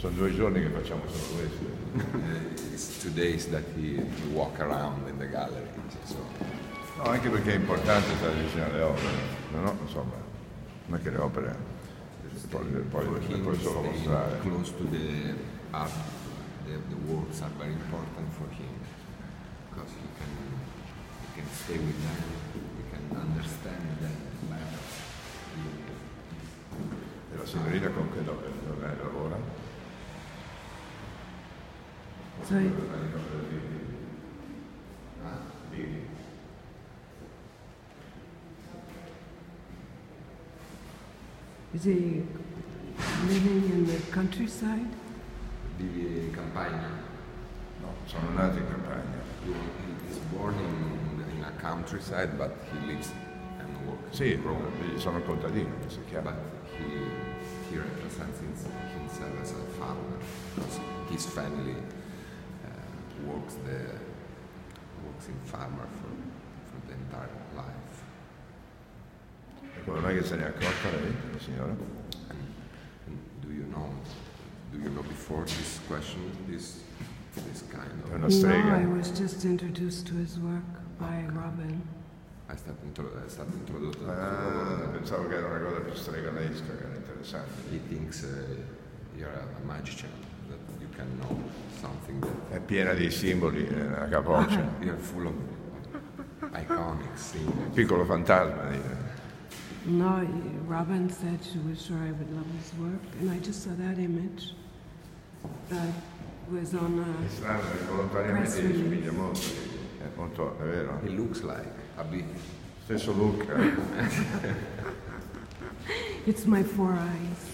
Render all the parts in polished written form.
Sono 2 giorni che facciamo solo questo. It's 2 days that he walk around in the gallery. So. No, anche perché è importante stare vicino alle opere, no? Insomma, non è che le opere poi solo mostrare. Close to the art, the works are very important for him because he can stay with them, he can understand them better. E la signorina con che dove lavora? Sorry. Is he living in the countryside? Vive in campagna. No, sono nati in campagna. He is born in a countryside, but he lives and works. Sì, sono contadino, si chiama. But he represents himself as a farmer because his family works in farmer for the entire life. E come mai che se ne è accorta lei, la signora? And do you know before this question, this kind È of... una strega. No, I was just introduced to his work by Robin. È stato introdotto da Pensavo che era una cosa più streganesca, che era interessante. He thinks you're a magician, that you can know something that È piena di simboli nella capoccia. you're full of iconic symbols. Piccolo fantasma, dite. No, Robin said she was sure I would love his work, and I just saw that image that was on È a... strano, perché volontariamente gli somiglia molto. È molto, è vero? He looks like a bit. Stesso look. It's my 4 eyes.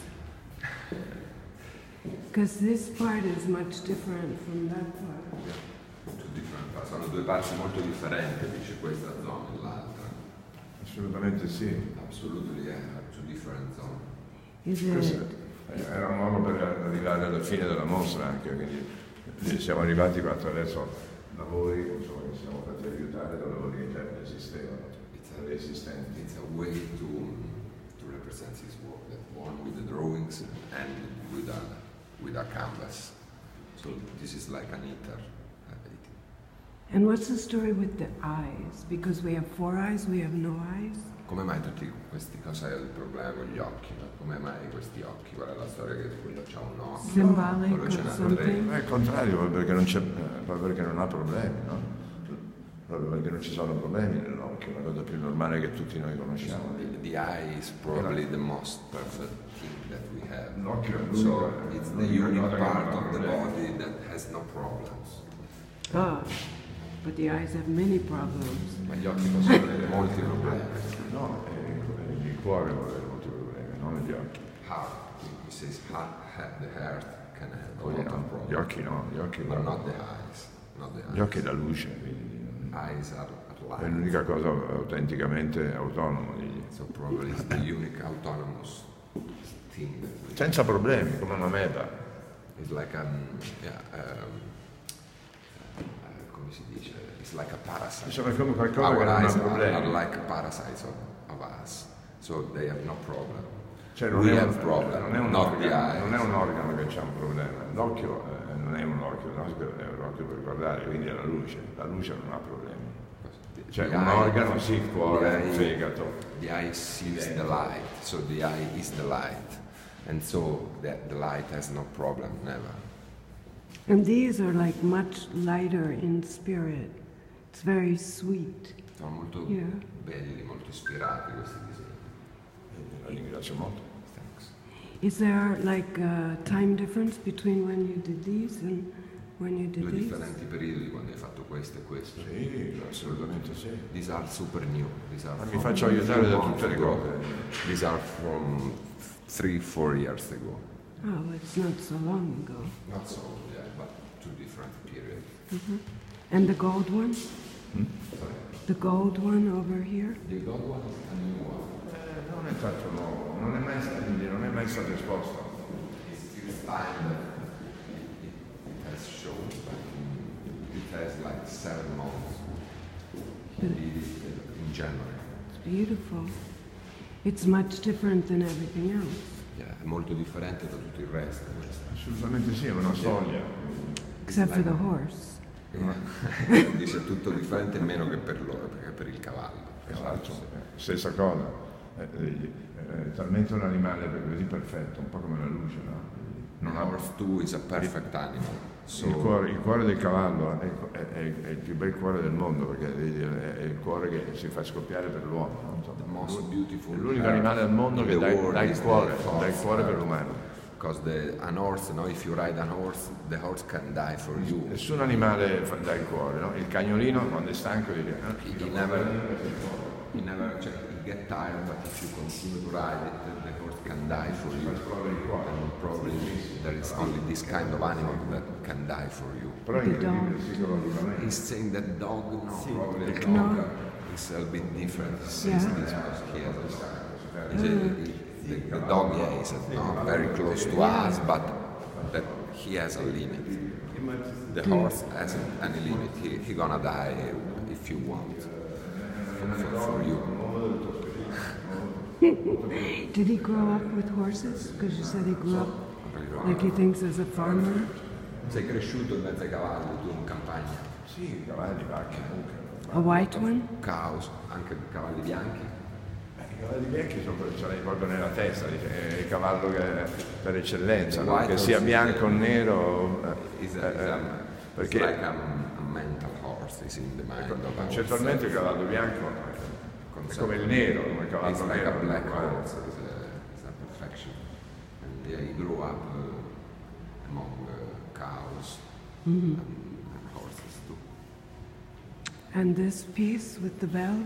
Because this part is much different from that part. Sono 2 parti molto differenti, dice questa zona e l'altra. Assolutamente sì. Absolutely, yeah, 2 different zones. Is Questo it? era un modo per arrivare alla fine della mostra anche, quindi siamo arrivati attraverso lavori insomma, che siamo fatti aiutare da lavori che già esistevano, esistenti. It's a way to represent his work, that one with the drawings and with a canvas. So this is like an ether. And what's the story with the eyes? Because we have 4 eyes, we have no eyes? Come mai tutti questi, cos'è il problema con gli occhi? No? Come mai questi occhi? Qual è la storia che quello c'ha un occhio? Symbolic quello or ce n'ha 3? something? È il contrario, proprio perché non ha problemi, no? Proprio perché non ci sono problemi nell'occhio, è una cosa più normale che tutti noi conosciamo. The eye is probably the most perfect thing that we have. L'occhio è So l'unica, it's the unique part of the body that has no problems. Ah, but the eyes have many problems. Ma gli occhi possono avere molti problemi. No, il cuore vuole avere molti problemi, non gli occhi. Heart, he says the heart can have a Poi lot of no, problems. gli occhi no, gli occhi But no. not the eyes. Not the eyes. Gli occhi è la luce, quindi Eyes are è light. l'unica cosa autenticamente autonoma. So probably it's the unique autonomous thing that we Senza problemi, come una meba. It's like come si dice? It's like a parasite. Insomma, è come qualcosa Our che non ha eyes are problemi. like parasites of us, so they have no problem. Cioè, We have problem, non è un not the organo, eyes. non è un organo che c'ha un problema. L'occhio non è un occhio, l'occhio è un occhio per guardare, quindi è la luce. La luce non ha problemi. Cioè The un eye- organo sì, il cuore, the il eye- fegato. The eye sees the light, so the eye is the light, and so the light has no problem, never. And these are like much lighter in spirit. It's very sweet. Sono molto Yeah. belli, molto ispirati questi disegni. La ringrazio molto. Thanks. Is there like a time difference between when you did these and when you did 2 these? differenti periodi quando hai fatto questo e questo. Sì, assolutamente sì. These are super new. These are Ma mi from faccio aiutare da few tutte le months cose. ago. These are from 3-4 years ago. Oh, it's not so long ago. Not so old, yeah, but 2 different periods. And the gold one? Sorry. The gold one over here? The gold one is a new one. Non è tanto nuovo, non è mai stato esposto. It's first time that it has shown, but it has like 7 months. He did it in January. It's beautiful. It's much different than everything else. Yeah, è molto differente da tutto il resto. Questo. Assolutamente sì, è una soglia. except for the horse. Dice tutto differente meno che per loro, perché per il cavallo. Esatto, stessa cosa. È talmente un animale così perfetto, un po' come la luce, no? Non ha Horse too is a perfect animal. So il cuore del cavallo è il più bel cuore del mondo, perché è il cuore che si fa scoppiare per l'uomo. No? the most beautiful È l'unico animale al mondo che dà il cuore per l'umano. Because an horse, if you ride a horse, the horse can die for you. Nessun animale dà il cuore, no? Il cagnolino quando è stanco dice He never get tired, but if you continue to ride it, the horse can die for you. And probably there is only this kind of animal that can die for you. però è incredibile psicologicamente. He's saying that dog, probably the No. dog is a bit different. He says Yeah. this because he has the dog, is very close to us, but that he has a limit. The horse hasn't any limit. He gonna die if you want. For you. Did he grow up with horses? Because you said he grew up like he thinks as a farmer. Sei cresciuto in mezzo ai cavalli, tu in campagna. Sì, cavalli, vacche, mucche. A white one? Cows, anche cavalli bianchi. I cavalli vecchi ce l'hai proprio nella testa, è il cavallo che per eccellenza, no? Che sia bianco o nero. Perché like a mental horse is in the mind of Concettualmente il cavallo bianco è come il nero, come il cavallo it's like nero. a black horse, it's a perfection. And he grew up among cows and horses too. And this piece with the bell?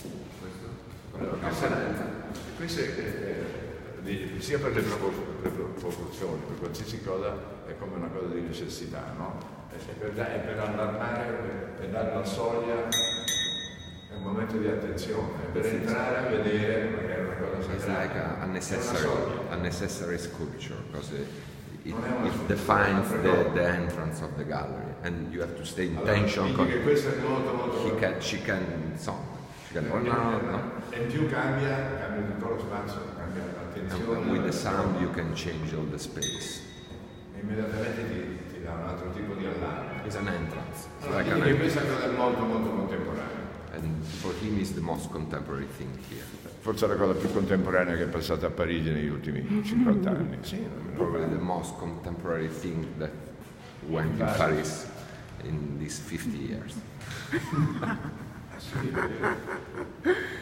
Questo sia per le proporzioni, per qualsiasi cosa è come una cosa di necessità, no? È per allarmare, per dare la soglia, è un momento di attenzione, è per entrare a vedere, perché è una cosa It's sacrata. like a necessary sculpture because it defines the entrance of the gallery, and you have to stay in tension. Quindi che questo è molto She can e in più cambia tutto lo spazio, cambia l'attenzione. and with the sound you can change all the space. E immediatamente ti dà un altro tipo di allarme. It's an entrance. It's like Quindi an questa cosa è molto contemporanea. and for him is the most contemporary thing here. Forse è la cosa più contemporanea che è passata a Parigi negli ultimi 50 anni. Sì, Probably the most contemporary thing that went in Paris in these 50 years. sì.